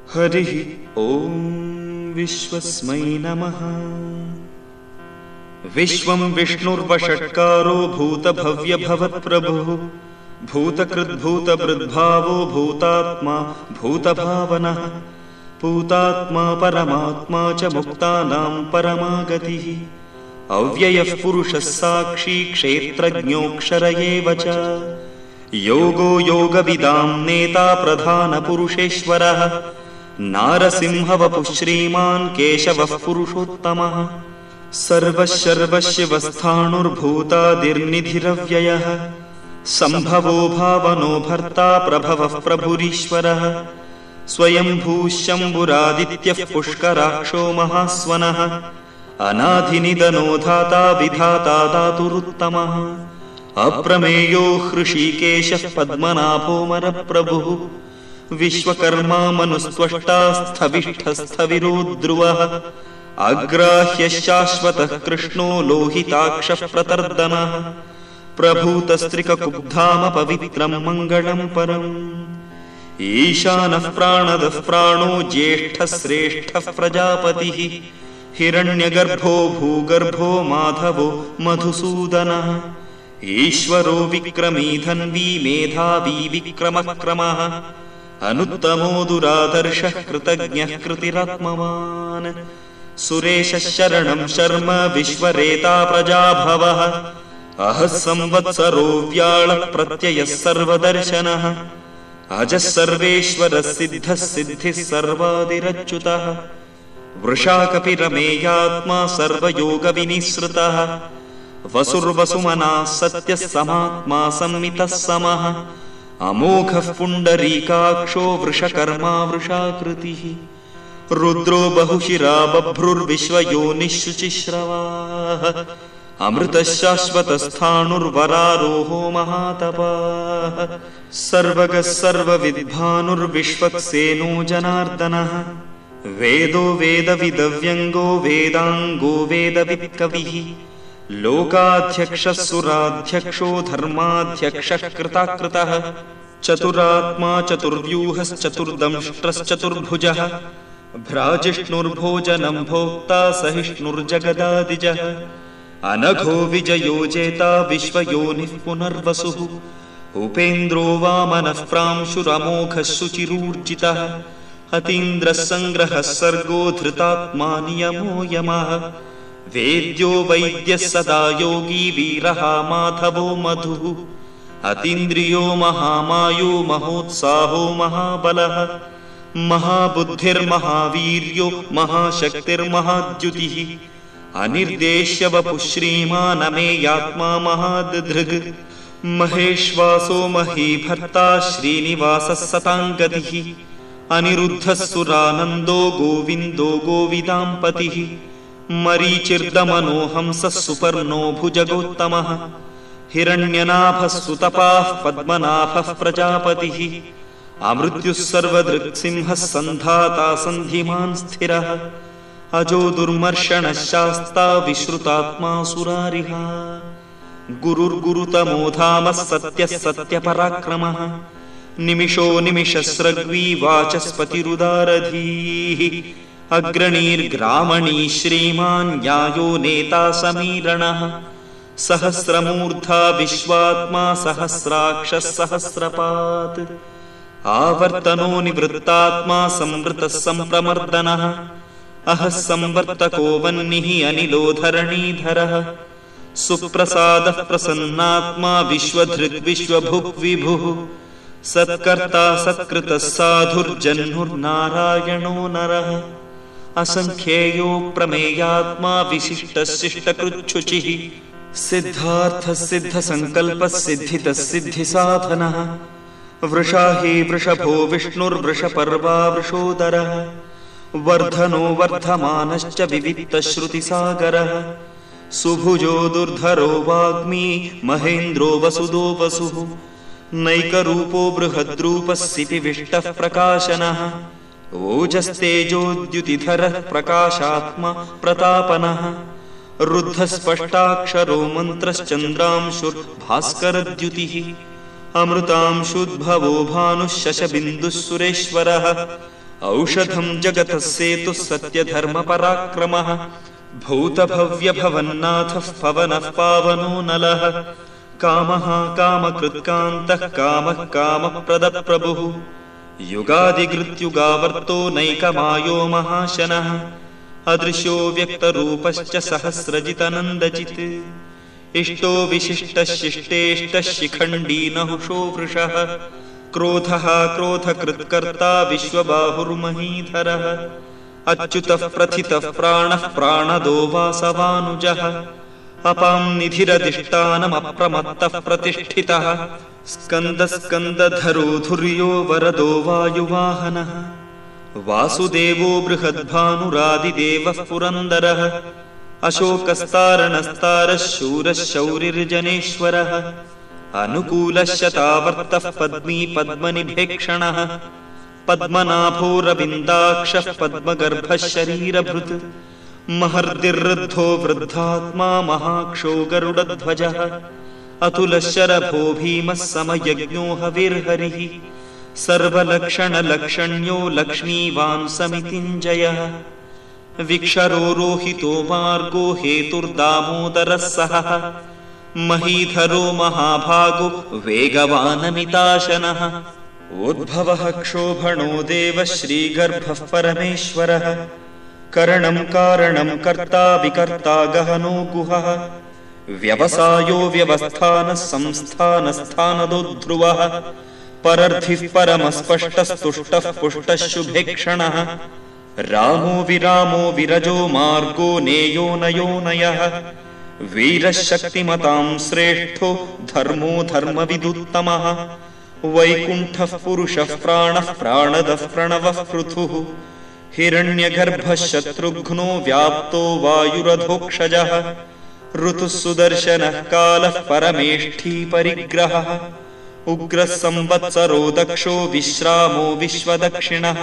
हरिः ॐ विश्वस्मै नमः। विश्वं विष्णुर्वषट्कारो भूतभव्यभवत्प्रभुः भूतकृद्भूतभृद्भावो भूतात्मा भूतभावनः पूतात्मा परमात्मा च मुक्तानां परमागतिः अव्ययः पुरुषः साक्षी क्षेत्रज्ञोऽक्षर एव च योगो योगविदां नेता प्रधानपुरुषेश्वरः नारसिंहवपुः श्रीमान् केशवः पुरुषोत्तमः सर्वशर्वशिवस्थाणुर्भूतादिर्निधिरव्ययः सम्भवो भावनो भर्ता प्रभवः प्रभुरीश्वरः स्वयंभूः शम्भुरादित्यः पुष्कराक्षो महास्वनः अनाधिनिधनो धाता विधाता दातुरुत्तमः अप्रमेयो हृषीकेशः पद्मनाभो मरप्रभुः विश्वकर्मा मनुस्त्वष्टा स्थविष्ठस्थविरो ध्रुवः अग्राह्यः शाश्वतः कृष्णो लोहिताक्षः प्रतर्दनः प्रभूतस्त्रिककुब्धाम पवित्रं मङ्गलं परम् ईशानः प्राणदः प्राणो ज्येष्ठः श्रेष्ठः प्रजापतिः हिरण्यगर्भो भूगर्भो माधवो मधुसूदनः ईश्वरो विक्रमी धन्वी मेधावी विक्रमक्रमः अनुत्तमो दुरादर्शः कृतज्ञः कृतिरात्मवान् सुरेशः शरणं शर्म विश्वरेता प्रजाभवः अहः संवत्सरो व्याळः प्रत्ययः सर्वदर्शनः अजः सर्वेश्वरः सिद्धः सिद्धिः सर्वादिरच्युतः वृषाकपिरमेयात्मा सर्वयोगविनिसृतः वसुर्वसुमनः सत्यः समात्मा संमितः समः अमोघः पुण्डरीकाक्षो वृषकर्मा वृषाकृतिः रुद्रो बहुशिरा बभ्रुर्विश्वयोनिः शुचिश्रवाः अमृतः शाश्वतस्थाणुर्वरारोहो महातपाः सर्वगः सर्वविद्भानुर्विश्वक्सेनो जनार्दनः वेदो वेदविदव्यङ्गो वेदाङ्गो वेदवित्कविः लोकाध्यक्षः सुराध्यक्षो धर्माध्यक्षः कृताकृतः चतुरात्मा चतुर्व्यूहश्चतुर्दंष्ट्रश्चतुर्भुजः भ्राजिष्णुर्भोजनं भोक्ता सहिष्णुर्जगदादिजः अनघो विजयो जेता विश्वयोनिः पुनर्वसुः उपेन्द्रो वामनः प्रांशुरमोघः शुचिरूर्जितः अतीन्द्रः सङ्ग्रहः सर्गो धृतात्मा नियमो यमः वेद्यो वैद्यः सदा योगी वीरः माधवो मधुः अतीन्द्रियो महामायो महोत्साहो महाबलः महाबुद्धिर्महावीर्यो महाशक्तिर्महाद्युतिः अनिर्देश्य वपुः श्रीमानमेयात्मा महादधृग् महेश्वासो महीभर्ता श्रीनिवासः सताङ्गतिः अनिरुद्धः सुरानन्दो गोविन्दो गोविदाम्पतिः मरीचिर्दमनो हंसः सुपर्णो भुजगोत्तमः हिरण्यनाभः सुतपाः पद्मनाभः प्रजापतिः अमृत्युः सर्वदृक्सिंहः सन्धाता सन्धिमान् स्थिरः अजो दुर्मर्षणः शास्ता विश्रुतात्मा सुरारिः गुरुर्गुरुतमो धामः सत्यः सत्यपराक्रमः निमिषो निमिषस्रग्वी वाचस्पतिरुदारधीः अग्रणीर्ग्रामणी श्रीमान् न्यायो नेता समीरणः सहस्रमूर्धा विश्वात्मा सहस्राक्षः सहस्रपात् आवर्तनो निवृत्तात्मा संवृतः सम्प्रमर्दनः अहः संवर्तको वह्निः अनिलो धरणीधरः सुप्रसादः प्रसन्नात्मा विश्वधृग् विश्वभुक् विभुः सत्कर्ता सत्कृतः साधुर्जह्नुर्नारायणो नरः असंख्येयो प्रमेयात्मा विशिष्टः शिष्टकृच्छुचिः सिद्धार्थः सिद्धसङ्कल्पः सिद्धितः सिद्धिसाधनः वृषाही वृषभो विष्णुर्वृषपर्वा वृषोदरः वर्धनो वर्धमानश्च विविक्तश्रुतिसागरः सुभुजो दुर्धरो वाग्मी महेन्द्रो वसुदो वसुः नैकरूपो बृहद्रूपः सितिविष्टः प्रकाशनः ओजस्तेजोद्युतिधरः प्रकाशात्मा प्रतापनः रुद्धस्पष्टाक्षरो मन्त्रश्चन्द्रांशुर्भास्करद्युतिः अमृतांशुद्भवो भानुः शशबिन्दुः सुरेश्वरः औषधं जगतः सेतुः सत्यधर्मपराक्रमः भूतभव्यभवन्नाथः पवनः पावनो नलः कामः कामकृत्कान्तः कामः कामप्रदप्रभुः युगादिकृत्युगावर्तो नैकमायो महाशनः अदृश्यो व्यक्तरूपश्च सहस्रजितनन्दचित् इष्टो विशिष्टः शिष्टेष्टः शिखण्डी नहुषो वृषः क्रोधः क्रोधकृत्कर्ता विश्वबाहुर्महीधरः अच्युतः प्रथितः प्राणः प्राणदो वासवानुजः अपां निधिरधिष्ठानमप्रमत्तः प्रतिष्ठितः स्कन्दस्कन्दधरो धुर्यो वरदो वायुवाहनः वासुदेवो बृहद्भानुरादिदेवः पुरन्दरः अशोकस्तारणस्तारः शूरः शौरिर्जनेश्वरः अनुकूलः शतावर्तः पद्मी पद्मनिभेक्षणः पद्मनाभोरविन्दाक्षः पद्मगर्भः शरीरभृत् महर्दिर्वृद्धो वृद्धात्मा महाक्षो गरुडध्वजः अतुलः शरभो भीमः समयज्ञो हविर्हरिः सर्वलक्षणलक्षण्यो लक्ष्मीवान् समितिञ्जयः विक्षरो रोहितो मार्गो हेतुर्दामोदरः सहः महीधरो महाभागो वेगवानमिताशनः उद्भवः क्षोभणो देवः श्रीगर्भः परमेश्वरः करणं कारणं कर्ता विकर्ता गहनो गुहः व्यवसायो व्यवस्थानः संस्थानस्थानदो ध्रुवः परर्थिः परमस्पष्टस्तुष्टः पुष्टः शुभेक्षणः रामो विरामो विरजो मार्गो नेयो नयो नयः वीरः शक्तिमतां श्रेष्ठो धर्मो धर्मविदुत्तमः वैकुण्ठः पुरुषः प्राणः प्राणदः प्रणवः पृथुः हिरण्यगर्भः शत्रुघ्नो व्याप्तो वायुरधोक्षजः ऋतुः सुदर्शनः कालः परमेष्ठी परिग्रहः उग्रः संवत्सरो दक्षो विश्रामो विश्वदक्षिणः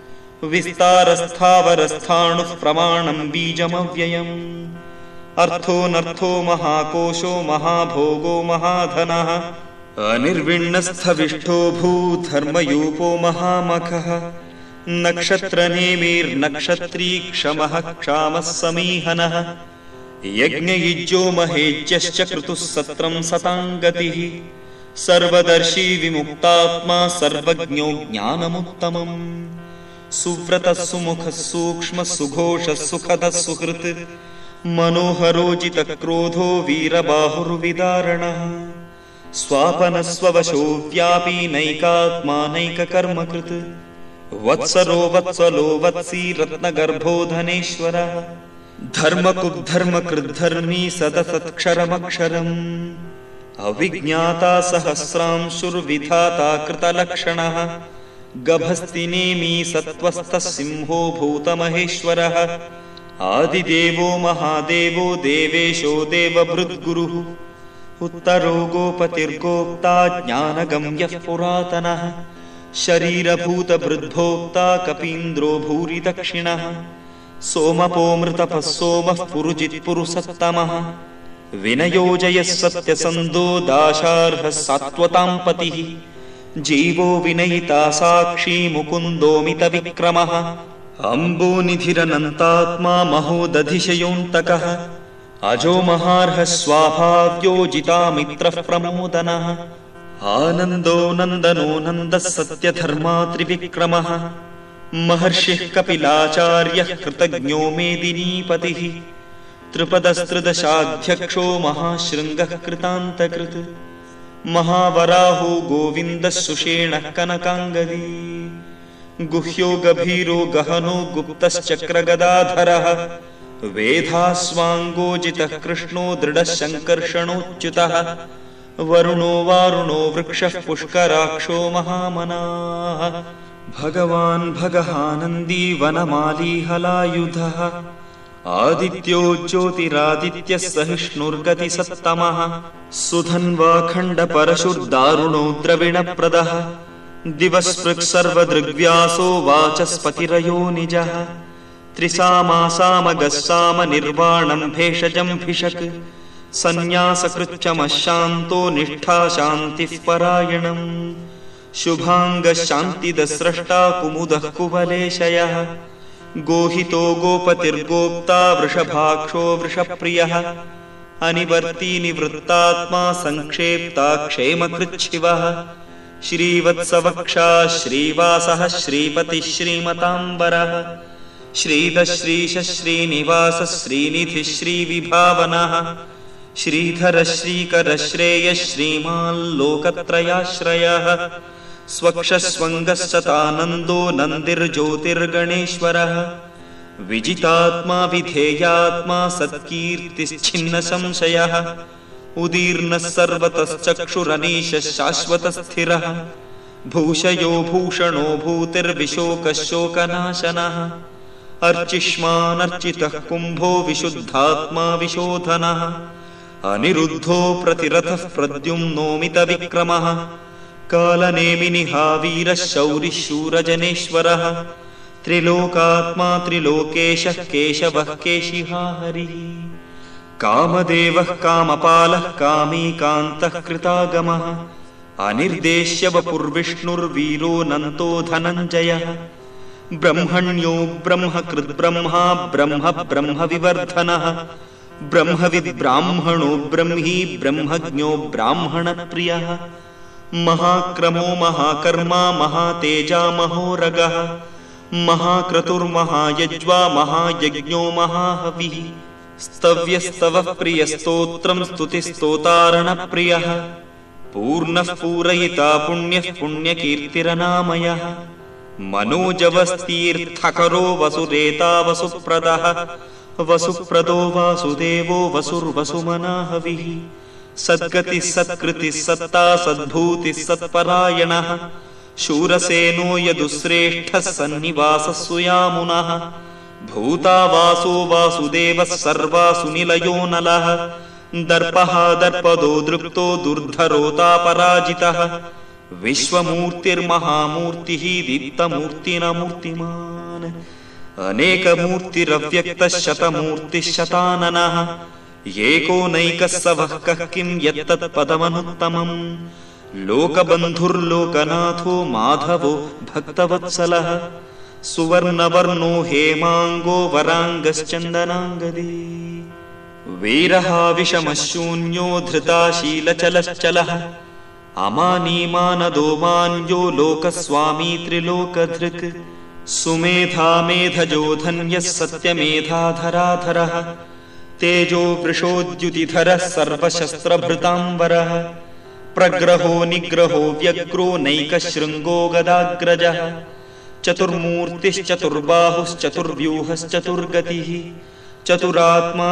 विस्तारस्थावरस्थाणुः प्रमाणं बीजमव्ययम् अर्थोऽनर्थो महाकोशो महाभोगो महाधनः अनिर्विण्णस्थविष्ठो भूधर्मयूपो महामखः नक्षत्रनेमिर्नक्षत्री क्षमः क्षामः समीहनः यज्ञयुज्यो महेज्यश्च क्रतुः सत्रं सताङ्गतिः सर्वदर्शी विमुक्तात्मा सर्वज्ञो ज्ञानमुत्तमम् सुव्रतः सुमुखः सूक्ष्मः सुघोषः सुखदः सुहृत् मनोहरोजितक्रोधो वीरबाहुर्विदारणः स्वापनः स्ववशो व्यापी नैकात्मा नैककर्मकृत् वत्सरो वत्सलो वत्सी रत्नगर्भो धनेश्वरः धर्मकुद्धर्मकृद्धर्मी सदसत्क्षरमक्षरम् अविज्ञाता सहस्रांशुर्विधाता कृतलक्षणः गभस्तिनेमी सत्त्वस्थः सिंहो भूतमहेश्वरः आदिदेवो महादेवो देवेशो देवभृद्गुरुः उत्तरो गोपतिर्गोप्ता ज्ञानगम्यः पुरातनः शरीरभूतभृद्भोक्ता कपीन्द्रो भूरि दक्षिणः सोमपोमृतपः सोमः पुरुजित्पुरुषत्तमः विनयोजयः सत्यसन्धो दाशार्हः सात्वतां पतिः जीवो विनयिता साक्षी मुकुन्दोमितविक्रमः अम्बोनिधिरनन्तात्मा महोदधिशयोऽन्तकः अजो महार्हः स्वाभाव्योजितामित्रः प्रमोदनः आनन्दो नन्दनो नन्दः सत्यधर्मा त्रिविक्रमः महर्षिः कपिलाचार्यः कृतज्ञो मेदिनीपतिः त्रिपदस्त्रिदशाध्यक्षो महाशृङ्गः कृतान्तकृत् महावराहो गोविन्दः सुषेणः कनकाङ्गदी गुह्यो गभीरो गहनो गुप्तश्चक्रगदाधरः वेधास्वाङ्गोजितः कृष्णो दृढः शङ्कर्षणोच्युतः वरुणो वारुणो वृक्षः पुष्कराक्षो महामनाः भगवान् भगहानन्दी वनमाली हलायुधः आदित्यो ज्योतिरादित्यः सहिष्णुर्गतिसत्तमः सुधन्वाखण्डपरशुर्दारुणो द्रविणप्रदः दिवस्पृक् सर्वदृग्व्यासो वाचस्पतिरयो निजः त्रिसामासामगः सामनिर्वाणं भेषजं भिषक् सन्न्यासकृच्छमः शान्तो निष्ठा शान्तिः परायणम् शुभाङ्गशान्तिदस्रष्टा कुमुदः कुवलेशयः गोहितो गोपतिर्गोप्ता वृषभाक्षो वृषप्रियः अनिवर्ती निवृत्तात्मा संक्षेप्ता क्षेमकृच्छिवः श्रीवत्सवक्षा श्रीवासः श्रीपतिः श्रीमताम्बरः श्रीधश्रीश श्रीनिवास श्रीनिधिः श्रीविभावनः श्रीधर श्रीकर श्रेय श्रीमाल्लोकत्रयाश्रयः स्वक्षस्वङ्गश्चतानन्दो नन्दिर्ज्योतिर्गणेश्वरः विजितात्मा विधेयात्मा सत्कीर्तिश्छिन्न संशयः उदीर्णः सर्वतश्चक्षुरनीशः शाश्वतस्थिरः भूषयो भूषणो भूतिर्विशोकः शोकनाशनः अर्चिष्मानर्चितः कुम्भो विशुद्धात्मा विशोधनः अनिरुद्धो प्रतिरथः प्रद्युम्नोमितविक्रमः कालनेमिनिहा वीरः शौरिः शूरजनेश्वरः त्रिलोकात्मा त्रिलोकेशः केशवः केशिहा हरिः कामदेवः कामपालः कामीकान्तः कृतागमः अनिर्देश्य वपुर्विष्णुर्वीरो नन्तो धनञ्जयः ब्रह्मण्यो ब्रह्मकृद्ब्रह्मा ब्रह्म ब्रह्मविवर्धनः ब्रह्मविद्ब्राह्मणो ब्रह्मी ब्रह्मज्ञो ब्राह्मणप्रियः महाक्रमो महाकर्मा महातेजा महोरगः महाक्रतुर्महायज्वा महायज्ञो महाहविः स्तव्यस्तवः प्रियस्तोत्रं स्तुतिस्तोतारणप्रियः पूर्णः पूरयिता पुण्यः पुण्यकीर्तिरनामयः मनोजवस्तीर्थकरो वसुरेता वसुप्रदः वसुप्रदो वासुदेवो वसुर्वसुमनाहविः सद्गतिः सत्कृतिः सत्ता सद्भूतिः सत्परायणः शूरसेनो यदुश्रेष्ठः सन्निवासः सुयामुनः भूता वासो वासुदेवः सर्वासु निलयो नलः दर्पः दर्पदो दृप्तो दुर्धरोतापराजितः विश्वमूर्तिर्महामूर्तिः दीप्तमूर्तिनमूर्तिमान् अनेकमूर्तिरव्यक्तः शतमूर्तिः शताननः एकोनैकः स वः कः किं यत्तत्पदमनुत्तमम् लोकबन्धुर्लोकनाथो माधवो भक्तवत्सलः सुवर्णवर्णो हेमाङ्गो वराङ्गश्चन्दनाङ्गदी वीरः विषमशून्यो धृताशीलचलश्चलः अमानीमानदो मान्यो लोकस्वामी त्रिलोकधृक् सुमेधा मेधजो धन्यः सत्यमेधाधराधरः तेजो वृषोद्युतिधरः सर्वशस्त्रभृताम्बरः प्रग्रहो निग्रहो व्यग्रो नैकशृङ्गो गदाग्रजः चतुर्मूर्तिश्चतुर्बाहुश्चतुर्व्यूहश्चतुर्गतिः चतुरात्मा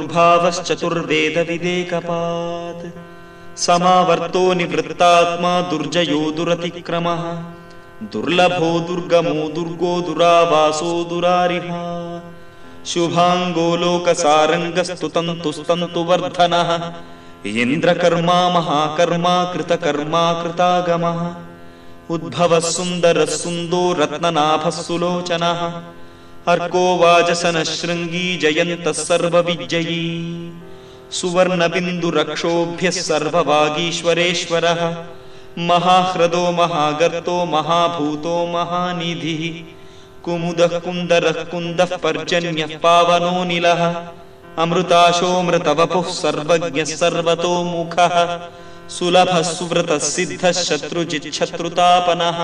चतुर्भावश्चतुर्वेदविदेकपात् समावर्तो निवृत्तात्मा दुर्जयो दुरतिक्रमः दुर्लभो दुर्गमो दुर्गो दुरावासो दुरारिहा शुभाङ्गो लोकसारङ्गस्तुतन्तुस्तन्तुवर्धनः इन्द्रकर्मा महाकर्मा कृतकर्मा कृतागमः उद्भवः सुन्दरः सुन्दो रत्ननाभः सुलोचनः अर्को वाजसनः शृङ्गी जयन्तः सर्वविजयी सुवर्णबिन्दुरक्षोभ्यः सर्ववागीश्वरेश्वरः महाह्रदो महागर्तो महाभूतो महानिधिः कुमुदः कुन्दरः कुन्दः पर्जन्यः पावनोऽनिलः अमृताशोऽमृतवपुः सर्वज्ञः सर्वतोमुखः सुलभः सुव्रतः सिद्धः शत्रुजिच्छत्रुतापनः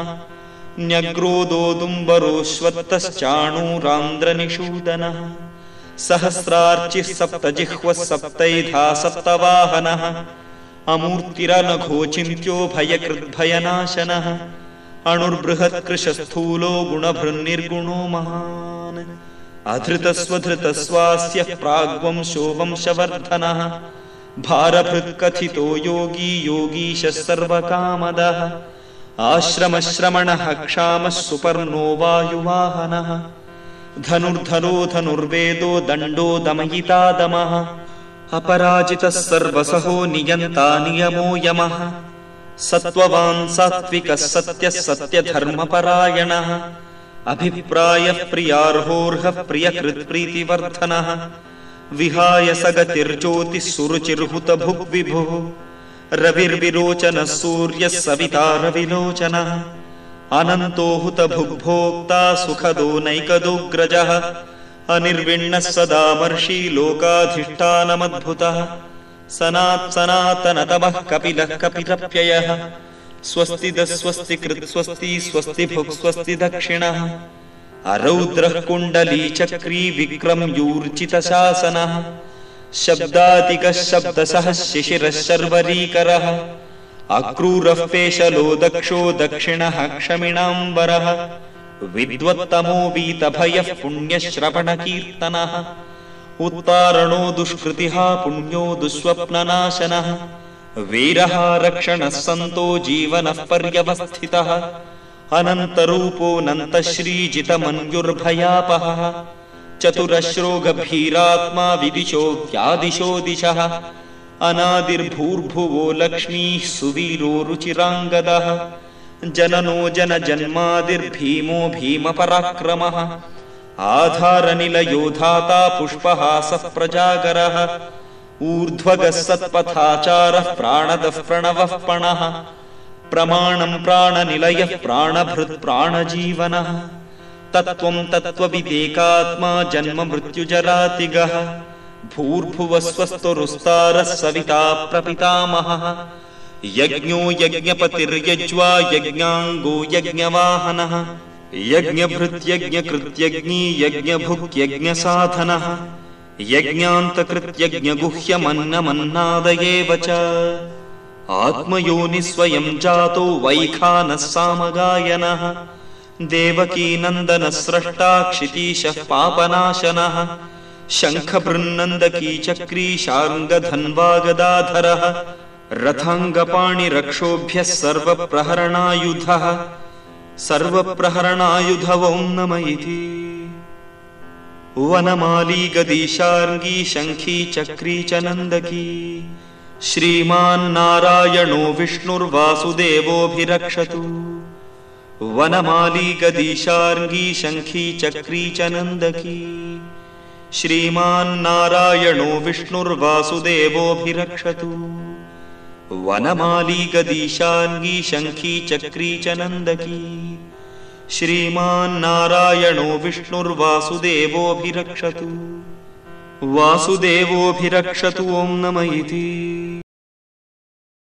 न्यग्रोदोदुम्बरोऽश्वत्थश्चाणूरान्द्रनिषूदनः सहस्रार्चिः सप्तजिह्वः सप्तैधा सप्तवाहनः अमूर्तिरनघोचिन्त्यो भयकृद्भयनाशनः अणुर्बृहत्कृशस्थूलो गुणभृन्निर्गुणो महान् अधृतस्वधृतस्वास्यः प्राग्वंशो वंशवर्धनः भारभृत्कथितो योगी योगीशः सर्वकामदः आश्रमश्रमणः क्षामः सुपर्णो वायुवाहनः धनुर्धरो धनुर्वेदो दण्डो दमयिता दमः अपराजितः सर्वसहो नियन्ता नियमो यमः सत्त्ववान् सात्विकः सत्यः सत्यधर्मपरायणः अभिप्रायः प्रियार्होर्हः प्रियकृत्प्रीतिवर्धनः विहाय सगतिर्ज्योतिः सुरुचिर्हुतभुग्विभुः रविर्विरोचनः सूर्यः सविता रविलोचनः अनन्तो हुतभुग्भोक्ता सुखदो नैकदोऽग्रजः अनिर्विण्णः सदा मर्षि लोकाधिष्ठानमद्भुतः सनातनतमः कपिलः कपिलप्ययः स्वस्तिदः स्वस्तिकृत् स्वस्ति स्वस्तिभुक् स्वस्ति दक्षिणः अरौद्रः कुण्डली चक्री विक्रम्यूर्जितशासनः शब्दातिकः शब्दसः शिशिरः शर्वरीकरः अक्रूरः पेशलो दक्षो दक्षिणः क्षमिणाम्बरः विद्वत्तमो वीतभयः पुण्यश्रवणकीर्तनः उत्तारणो दुष्कृतिः पुण्यो दुःस्वप्ननाशनः वीरः रक्षणः सन्तो जीवनः पर्यवस्थितः अनन्तरूपोऽनन्तश्रीजितमन्युर्भयापहः चतुरश्रो गभीरात्मा विदिशो व्यादिशो दिशः अनादिर्भूर्भुवो लक्ष्मीः सुवीरो रुचिराङ्गदः जननो जनजन्मादिर्भीमो भीमपराक्रमः आधारनिलयो धाता पुष्पहासः प्रजागरः ऊर्ध्वगः सत्पथाचारः प्राणदः प्रणवः पणः प्रमाणं प्राणनिलयः प्राणभृत् प्राणजीवनः तत्त्वं तत्त्वविदेकात्मा जन्म मृत्युजरातिगः भूर्भुवस्वस्तुरुस्तारः सविता प्रपितामहः यज्ञो यज्ञपतिर्यज्वा यज्ञाङ्गो यज्ञवाहनः यज्ञभृत्यज्ञकृत्यज्ञी यज्ञभुक्यज्ञसाधनः यज्ञान्तकृत्यज्ञगुह्यमन्नमन्नादयेव च आत्मयोनि स्वयं जातो वैखानः सामगायनः देवकीनन्दनः स्रष्टा क्षितीशः पापनाशनः शङ्खबृन्नन्दकी चक्री शार्ङ्गधन्वागदाधरः रथाङ्गपाणिरक्षोभ्यः सर्वप्रहरणायुधः सर्वप्रहरणायुध ॐ नमः इति वनमाली गदीशार्ङ्गी शङ्खी चक्री च नन्दकी श्रीमान्नारायणो विष्णुर्वासुदेवोऽभिरक्षतु वनमाली गदीशार्ङ्गी शङ्खी चक्री च नन्दकी श्रीमान्नारायणो विष्णुर्वासुदेवोऽभिरक्षतु वनमाली गदीशार्ङ्गी शङ्खी चक्री च नन्दकी श्रीमान्नारायणो विष्णुर्वासुदेवोऽभिरक्षतु वासुदेवोऽभिरक्षतु ॐ नमः इति